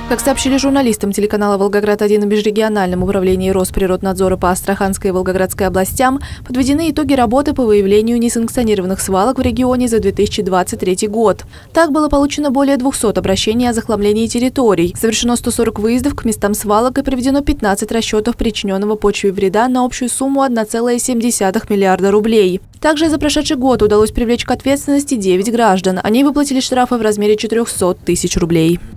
Как сообщили журналистам телеканала «Волгоград-1» в межрегиональном управлении Росприроднадзора по Астраханской и Волгоградской областям, подведены итоги работы по выявлению несанкционированных свалок в регионе за 2023 год. Так было получено более 200 обращений о захламлении территорий, совершено 140 выездов к местам свалок и проведено 15 расчетов причиненного почве вреда на общую сумму 1,7 миллиарда рублей. Также за прошедший год удалось привлечь к ответственности 9 граждан. Они выплатили штрафы в размере 400 тысяч рублей.